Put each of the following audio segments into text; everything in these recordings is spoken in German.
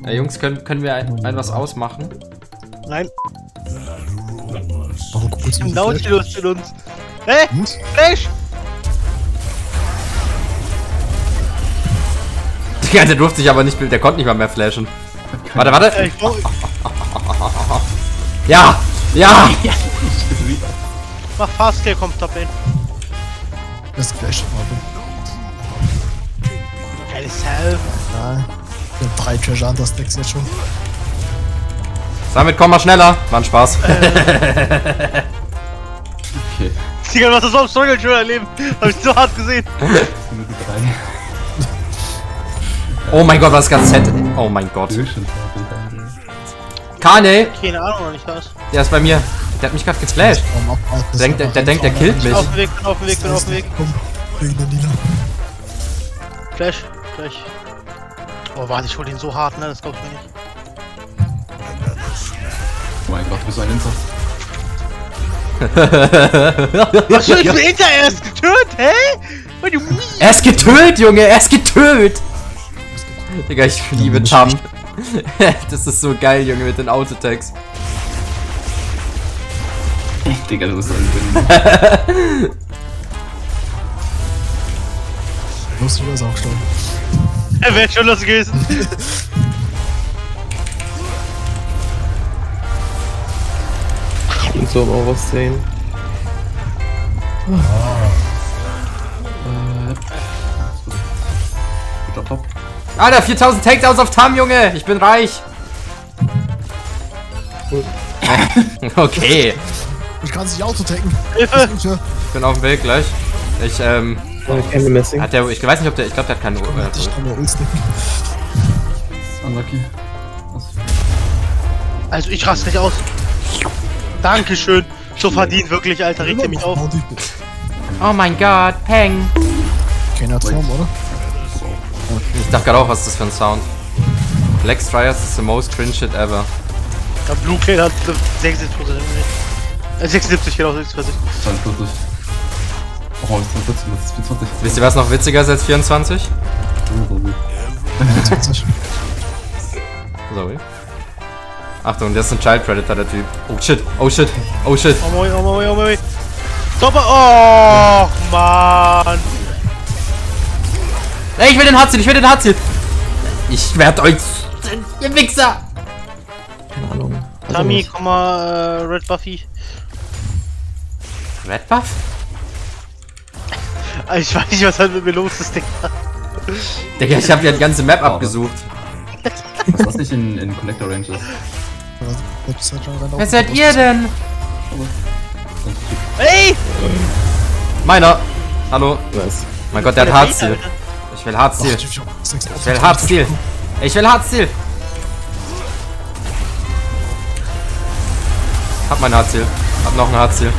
Ja, Jungs, können wir ein was ausmachen? Nein. Warum guckst du nicht Nautilus mit uns. Hä? Was? Flash! Ja, der durfte sich aber nicht, der konnte nicht mal mehr flashen. Warte. Ich brauch, Ja! Ja! mach Fastkill, kommt Top Lane. Das ist Flash. Geiles Hell. Ja, wir haben 3 Treasure Hunter Stacks jetzt schon. Damit komm mal schneller. War ein Spaß. Okay. Digga, was das so am Struggle schon erleben. Hab ich so hart gesehen. Minute 3. Oh mein Gott, was ganz fett. Oh mein Gott. Kane, Keine Ahnung, noch nicht was. der ist bei mir. Der hat mich gerade geflasht. Der denkt, der killt mich. Auf dem Weg, bin auf dem Weg, bin auf dem Weg. Komm, wegen der Nina. Flash, gleich. Oh, warte, ich hol ihn so hart, ne? Das glaubst du mir nicht. Oh mein Gott, du bist so ein Insta. Achso, ich bin hinter erst getötet, hä? Weil du Er ist getötet, Junge, er ist getötet. Digga, ich liebe Tam. Das ist so geil, Junge, mit den Autotags. Digga, du bist so ein Lustig, ist auch gestorben. Er wäre schon los gewesen. Und so auch was sehen. Guter Top. Alter, 4000 Takedowns auf Tam, Junge. Ich bin reich. Okay. Ich kann sich Auto-tacken. Hilfe! Ich bin auf dem Weg gleich. Ich Candy Messing. hat der, ich weiß nicht, ob der, ich glaube, der hat keine Ich kann nur Ulstacken. Unlucky. Also, ich raste nicht aus. Dankeschön. So verdient wirklich, Alter. Regt ihr mich auf. Oh mein Gott, Peng. Keiner Traum, oder? Ich dachte gerade auch, was ist das für ein Sound? Black Striers is the most cringe shit ever. Der Blue Kane hat 76%. 76, genau, 76. 42. Oh, das ist 40, das ist 24. Wisst ihr, was noch witziger ist als 24? Sorry. Achtung, der ist ein Child Predator, der Typ. Oh shit, oh shit, oh shit. Oh moi, oh moi, oh moi. Stopper! Oh, Mann! Ey, ich will den Hartziel, ich will den Hartziel. Ich werd euch... Ihr Wichser! Keine Ahnung. Tami, komm mal, Red Buffy. Red Buff? Ich weiß nicht, was halt mit mir los ist, Digga. Digga, ich hab ja die ganze Map abgesucht. Was das nicht in Collector Range ist. Wer seid ihr denn? Ey! Meiner! Hallo. Was? Mein Gott, der hat Hartziel. Ich will Hartziel. Ich will Hartziel. Ich will Hartziel. Hab mein Hartziel. Hab noch ein Hartziel.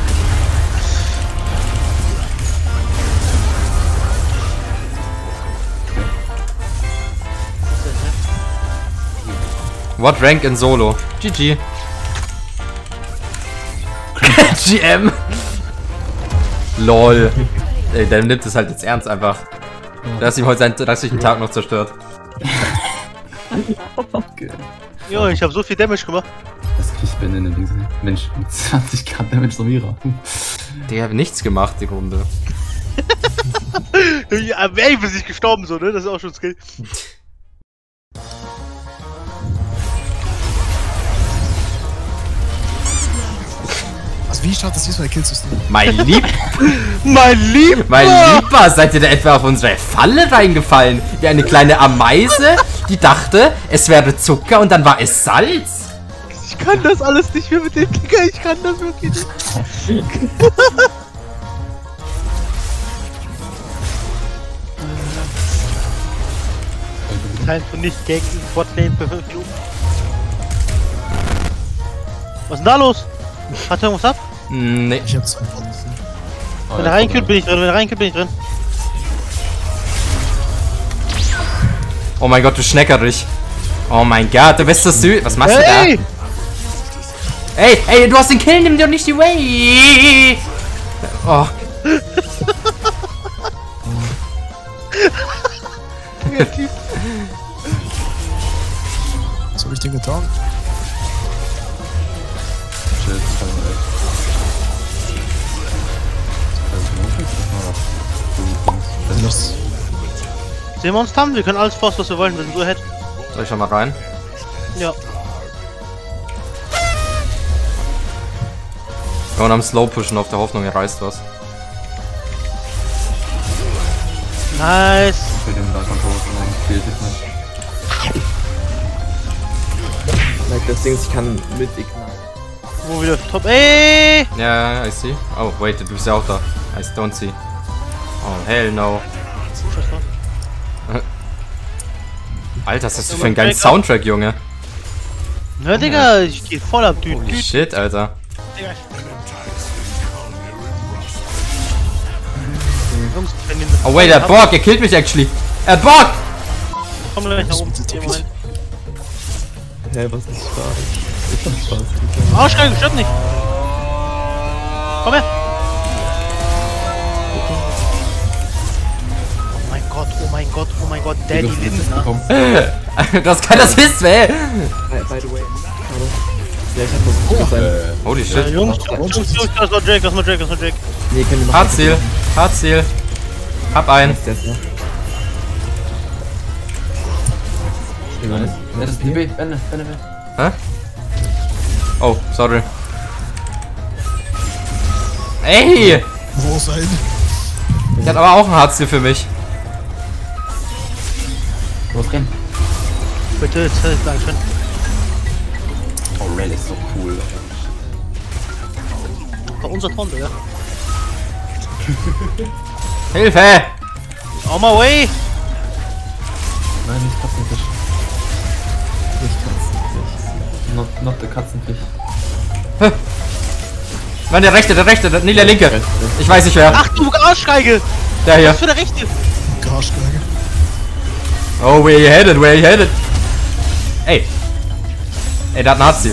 What rank in Solo? GG. GM. LOL. Ey, der nimmt es halt jetzt ernst einfach. Du hast ihm heute seinen restlichen Tag noch zerstört. Okay. Jo, ich hab so viel Damage gemacht. Das kriegt Ben in den Dings. Mensch, mit 20k Damage Samira. Der hat nichts gemacht, die Runde. Ja, ey, bis ich gestorben so, ne? Das ist auch schon Skill. Also wie startet das diesmal Killsystem? Mein Lieb... Mein Lieb! Mein Lieber, seid ihr da etwa auf unsere Falle reingefallen? Wie eine kleine Ameise, die dachte, es wäre Zucker und dann war es Salz. Ich kann das alles nicht mehr mit dem Digga, ich kann das wirklich nicht. Teil von nicht gegen Botlane für 5 Minuten. Was ist denn da los? Hat er irgendwas ab? Nee. Ich hab 2 Botten. Wenn er reinkühlt, bin ich drin, wenn er reinkühlt, bin ich drin. Oh mein Gott, du Schneckerich. Oh mein Gott, du bist so süß. Was machst du da? Hey! Ey, du hast den Kill, nimm dir doch nicht die Way. Oh. Ding getan. Shit, das war echt. Das Sehen wir uns dann? Wir können alles forst, was wir wollen. Wir sind so ahead. Soll ich schon mal rein? Ja. Wir wollen am Slow pushen auf der Hoffnung, er reißt was. Nice. Für den da Control fehlt jetzt nicht. Like das Ding, ich kann mit Ignite. Wo wieder top. Ey! Ja, I see. Oh, wait, du bist ja auch da. I don't see. Oh, hell no. Alter, was hast du für einen geilen Soundtrack, Junge? Na, Digga, ich geh voll ab, Dude. Holy shit, Alter. Digga. Jungs, wenn ihr Oh, wait, er hat Borg, er killt mich actually. Er hat Borg! Komm gleich nach oben. Moment. Hä, was ist Spaß? Ich hab Spaß. Aussteigen, stimmt nicht. Komm her. Oh mein Gott, oh mein Gott, oh mein Gott, Daddy Lindner. Das kann das Mist, ey. By the way, schade. Ja, ich hab versucht, sein. Holy Ja, shit. Jungs, das war Jake, das war Jake, das war Jake. Nee, können wir noch. Hartziel, Hartziel. Hab einen. Der ist, ne? Das ist die B, Bände. Hä? Oh, sorry. Ey! Wo sein? Der hat aber auch ein Hartziel für mich. Los, renn. Bitte, jetzt Dankeschön. Oh, Red ist so cool. War unser Ton, ja. Hilfe! On my way! Nein, nicht Katzenfisch. Nicht Katzenfisch. Not the Katzenfisch. Nein, der rechte, nee, der linke. Ich weiß nicht wer. Ach du Arschgeige! Der hier. Was für der Rechte? Garschgeige. Oh, where you headed, where you headed? Ey. Ey, der hat ein Hartziel.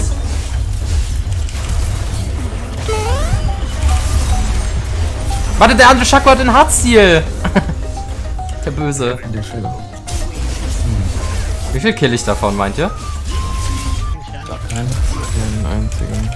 Warte, der andere Schako hat ein Hartziel. Der Böse. Der Schöne. Wie viel kill ich davon, meint ihr? Keinen einzigen.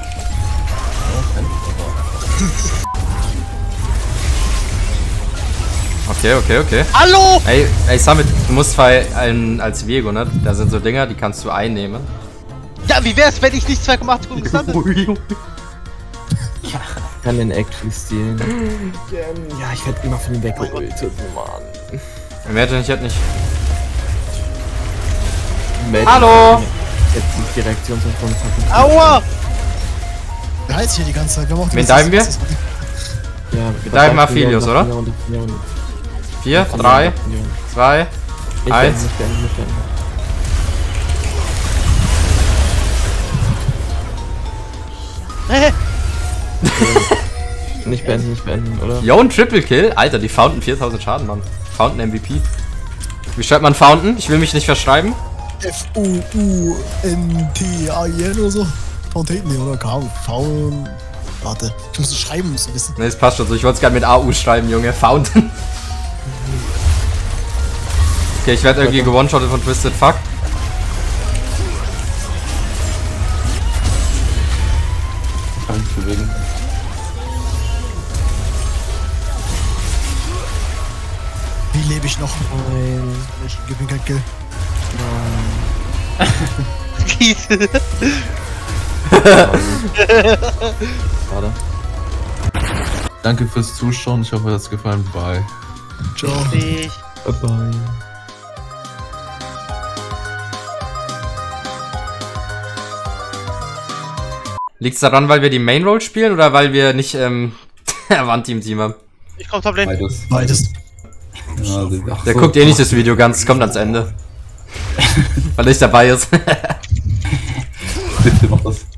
Okay. Hallo! Ey, Summit, du musst als Viego, ne? Da sind so Dinger, die kannst du einnehmen. Ja, wie wär's, wenn ich nicht 2,8 Sekunden gesammelt? Ich kann den actually stehlen. Ja, ich werde immer von ihm weggeultet, Mann. Imagine, ich hätte nicht. Magic. Hallo! Jetzt die Reaktion von Aua! Wer heizt hier die ganze Zeit? Wer macht Wen das? diven wir? Ja, Wir diven Aphelios, oder? 4, 3, 2, 1. Nicht beenden. Nicht beenden, oder? Yo, ein Triple Kill? Alter, die Fountain 4000 Schaden, Mann. Fountain MVP. Wie schreibt man Fountain? Ich will mich nicht verschreiben. F-U-U-N-T-A-I-N oder so? Fountain, nee, oder Faun. Warte, ich muss es schreiben, um zu wissen. Ne, das passt schon so. Ich wollte es gerade mit AU schreiben, Junge. Fountain. Okay, ich werde irgendwie gewone-shottet von Twisted Fuck. Ich kann mich bewegen. Wie lebe ich noch? Nein. Ich gebe mir kein Kill. Schade. Danke fürs Zuschauen, ich hoffe, es hat gefallen. Bye. Ciao. Ich. Bye bye. Liegt's daran, weil wir die Main Role spielen oder weil wir nicht Avant-Team haben? Ich komm top lane. Beides. Ja, Der guckt eh nicht das Video ganz, kommt ans Ende. Weil er nicht dabei ist. Bitte mach das.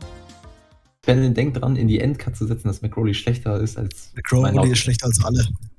Ben denkt dran, in die Endcut zu setzen, dass McCrowley schlechter ist als Der Crowley ist schlechter als alle.